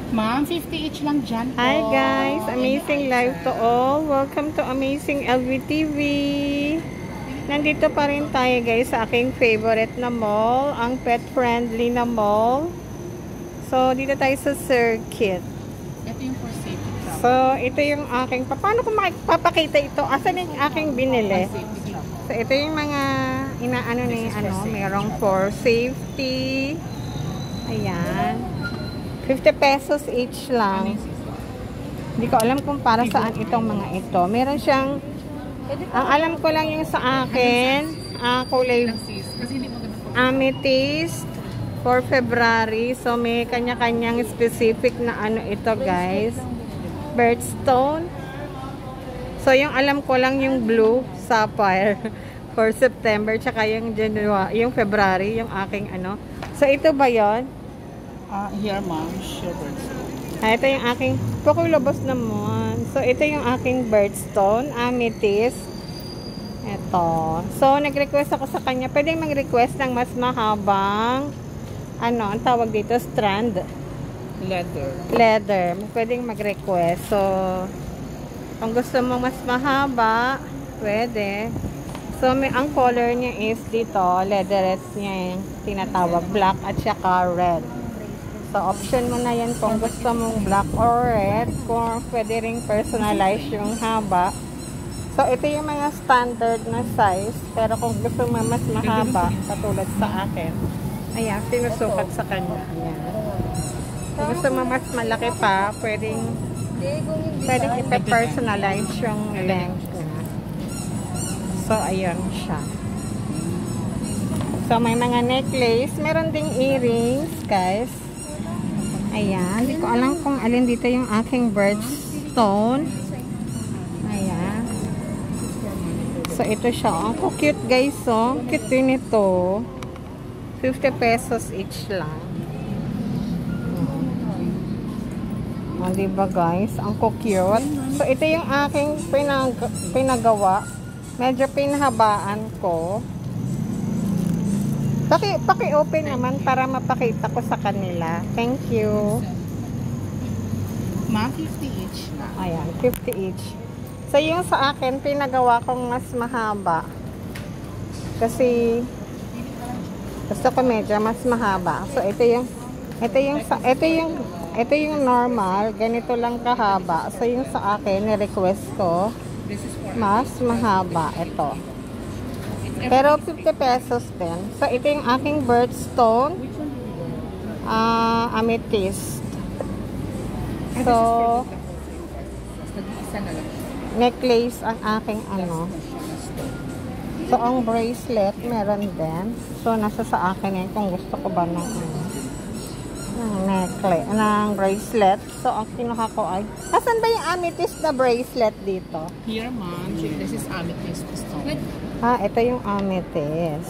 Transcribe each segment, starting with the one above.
Ma'am, 50 each lang dyan po. Hi guys! Amazing live to all. Welcome to Amazing LVTV. Nandito pa rin tayo guys sa aking favorite na mall. Ang pet friendly na mall. So, dito tayo sa Circuit. Ito yung for safety club. So, ito yung aking... Paano ko makipapakita ito? Asan yung aking binili? Safety club. So, ito yung mga inaano ni merong for safety. Ayan. 50 pesos each lang. Hindi ko alam kung para saan itong mga ito. Meron siyang, ang alam ko lang yung sa akin, kulay Kasi hindi mo ganun po. amethyst for February. So, may kanya-kanyang specific na ano ito guys. Birthstone. So, yung alam ko lang yung blue sapphire for September. Tsaka yung January, yung February, yung aking ano. So, ito ba yon? Here ma'am, sure birthstone. Ito yung aking, pakulabos naman. So, ito yung aking birthstone, amethyst. Ito. So, nag-request ako sa kanya. Pwede mag-request ng mas mahabang, ano, ang tawag dito, strand. Leather. Pwedeng mag-request. So, kung gusto mo mas mahaba, pwede. So, ang color niya is dito, leatherette niya yung tinatawag, black at saka red. So, option mo na yan kung gusto mong black or red. Kung pwede ring personalize yung haba. So, ito yung mga standard na size. Pero kung gusto mo mas mahaba, katulad sa akin, ayan, sinusukat sa kanya. Ayan. Kung gusto mo mas malaki pa, pwedeng ipe-personalize yung length niya. So, ayan siya. So, may mga necklace. Meron ding earrings, guys. Ayan. Hindi ko alam kung alin dito yung aking birthstone. Ayan. So, ito siya. Ang cute, guys. Oh. Cute din ito. 50 pesos each lang. Oh, diba, guys? Ang cute. So, ito yung aking pinagawa. Medyo pinahabaan ko. Paki-open naman para mapakita ko sa kanila. Thank you. Ma'am, 50 each na. Ayan, 50 each. So, yung sa akin, pinagawa kong mas mahaba. Kasi, gusto ko medyo mas mahaba. So, ito yung normal. Ganito lang kahaba. So, yung sa akin, ni-request ko, This is for mas mahaba. Ito. Pero 50 pesos din. So, ito yung aking birthstone. Amethyst. So, nag-iisa na lang. necklace ang aking ano. So, ang bracelet meron din. So, nasa sa akin yan kung gusto ko ba ng necklace, ng bracelet. So, ang kinuha ko ay, asan ba yung amethyst na bracelet dito? Here ma'am, this is amethyst stone. Ito yung amethyst.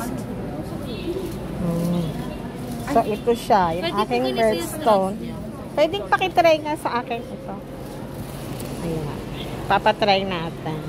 So, ito siya. Yung aking birthstone. Pwedeng pakitry nga sa akin ito. Ayan. Papatry natin.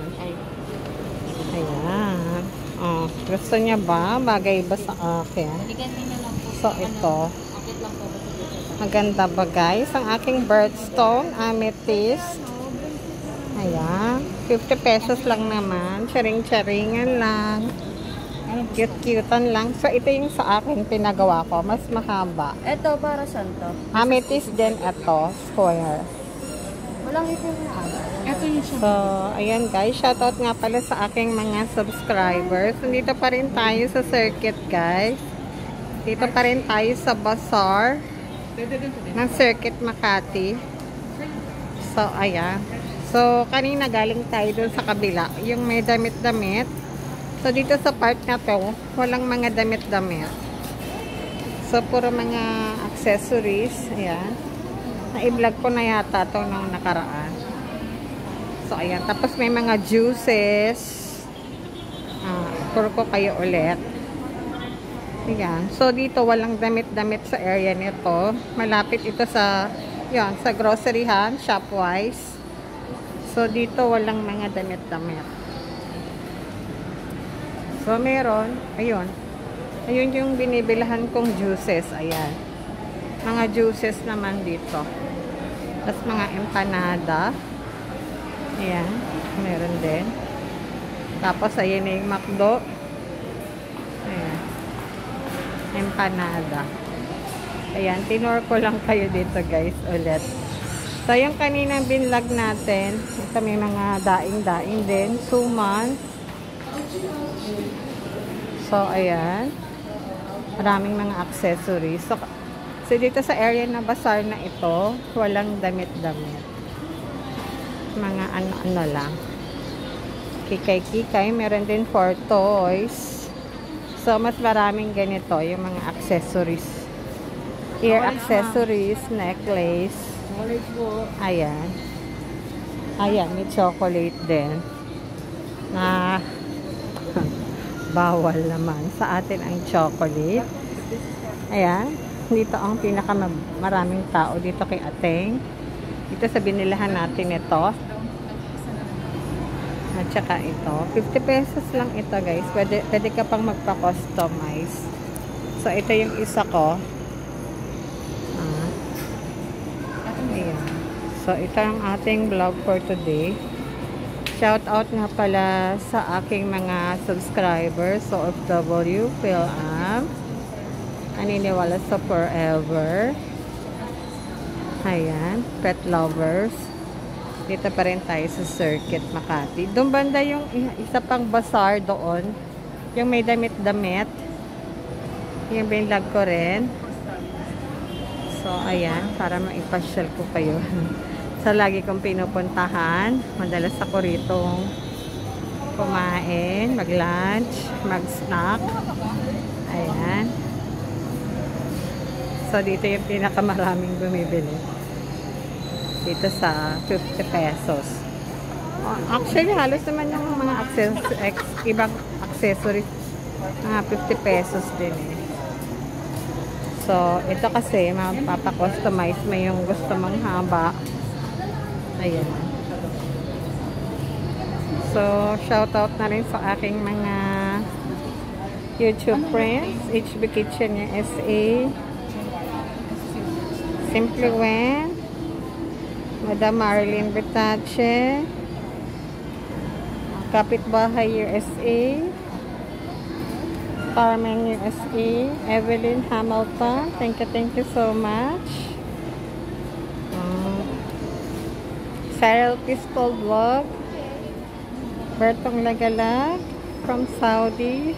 Ayan. Oh, gusto niya ba? Bagay ba sa akin? So, ito. Maganda ba guys? Ang aking birthstone, amethyst. Ayan. 50 pesos lang naman. Charing-charingan lang. Cute-cutean lang. So, ito yung sa akin pinagawa ko. Mas mahaba. Ito, para saan to? Amethyst din ito. Square. Walang ito na aga. Ito yung siya. So, ayan guys. Shoutout nga pala sa aking mga subscribers. Nandito pa rin tayo sa Circuit guys. Dito pa rin tayo sa bazaar ng Circuit Makati. So, ayan. So, kanina galing tayo dun sa kabila. Yung may damit-damit. So, dito sa part na to, walang mga damit-damit. So, puro mga accessories. Ayan. Na-i-vlog ko na yata to nung nakaraan. So, ayan. Tapos may mga juices. Puro ko kayo ulit. Ayan. So, dito walang damit-damit sa area nito. Malapit ito sa, yan, sa groceryhan, Shopwise. So, dito walang mga damit-damit. So, meron. Ayun. Ayun yung binibilahan kong juices. Ayan. Mga juices naman dito. Tapos mga empanada. Ayan, meron din. Tapos ayan na yung McDo. Ayan. Empanada. Ayan, tinor ko lang kayo dito guys ulit. So yung kaninang binlog natin, ito may mga daing-daing din. Suman. So ayan. Maraming mga accessories. So dito sa area na bazaar na ito, walang damit-damit. Mga ano-ano lang. Kikay-kikay. Meron din for toys. So mas maraming ganito, yung mga accessories. Ear accessories, necklace. Ayan. Ayan, may chocolate din. Na bawal naman sa atin ang chocolate. Ayan. Dito ang maraming tao dito kay Ateng. Dito sa binilahan natin ito. At saka ito. 50 pesos lang ito guys. Pwede ka pang magpa-customize. So ito yung isa ko. Ayan. So ito ang ating vlog for today. Shout out nga pala sa aking mga subscribers. So OFW, Phil-Am, Naniniwala sa Forever. Ayan, pet lovers. Dito pa rin tayo sa Circuit Makati. Doon banda yung isa pang bazaar doon. Yung may damit-damit. Yung binlog ko rin. So, ayan, para maipasyal ko kayo. So, lagi kong pinupuntahan. Madalas ako rito kumain, mag-lunch, mag-snack. Ayan. So, dito yung pinakamaraming bumibili. Dito sa 50 pesos. Actually, halos naman yung mga ibang accessories, mga 50 pesos din eh. So, ito kasi, mapapakustomize mo yung gusto mong haba. Ayan. So, shoutout na rin sa aking mga YouTube friends. HB Kitchen USA. Simply Wen. Madam Marilyn Bertache. Kapitbahay USA. Carmen USA. Evelyn Hamilton. Thank you so much. Cyril Pistol Vlog. Bertong Lagalag from Saudi.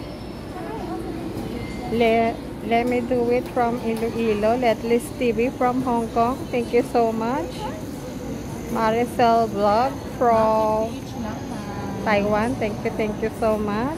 Let me do it from Iloilo. Letlis TV from Hong Kong. Thank you so much. Maricel Vlog from Taiwan. Thank you so much.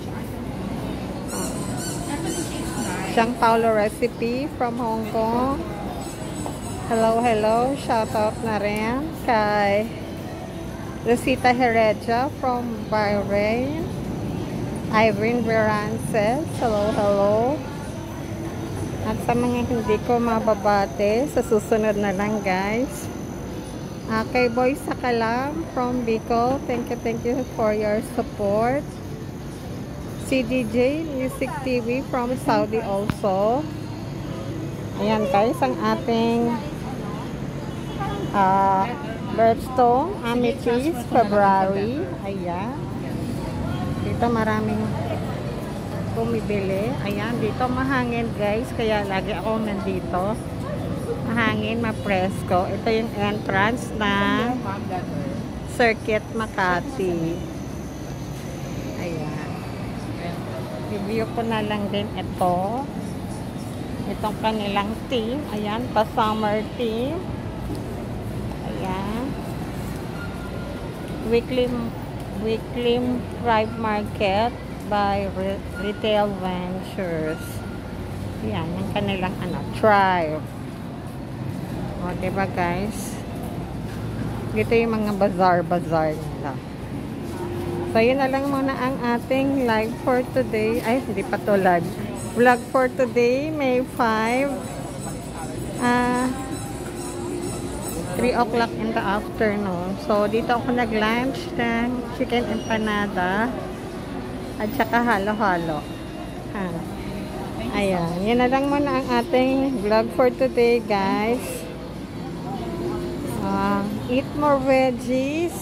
Jean Paulo Recipe from Hong Kong. Hello. Shout out na rin kay Rosita Heredia from Bahrain. Irene Verances. Hello. At sa mga hindi ko mababate, sa susunod na lang guys. Kay Boy Sakalam from Bicol. Thank you for your support. CDJ Music TV from Saudi also. Ayan guys, ang ating birthstone, amethyst, February. Ayan. Dito maraming bumibili. Ayan, dito mahangin guys, kaya lagi ako nandito. Mahangin, mapresko. Ito yung entrance na Circuit Makati. Ayan. Review ko na lang din ito. Itong kanilang team. Ayan, pa-summer team. Ayan. Weekly Thrive Market by Retail Ventures. Ayan, yung kanilang Thrive. O, diba guys? Dito yung mga bazaar nila. So, yun na lang muna ang ating live for today. Ay, hindi pa to live. Vlog for today, May 5. 3 o'clock in the afternoon. So, dito ako nag-lunch ng chicken empanada at saka halo-halo. Ayan. Yun na lang muna ang ating vlog for today, guys. Eat more veggies.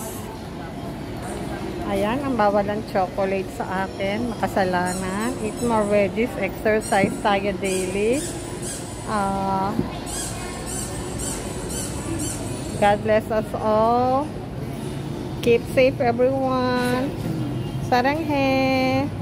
Ayan, ang bawal ng chocolate sa akin. Makasalanan. Eat more veggies. Exercise tayo daily. God bless us all. Keep safe everyone. Saranghe.